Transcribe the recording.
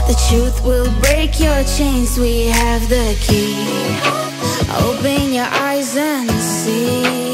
The truth will break your chains, we have the key. Open your eyes and see.